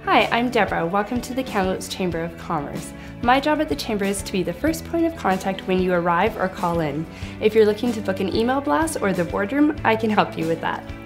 Hi, I'm Deborah. Welcome to the Kamloops Chamber of Commerce. My job at the Chamber is to be the first point of contact when you arrive or call in. If you're looking to book an email blast or the boardroom, I can help you with that.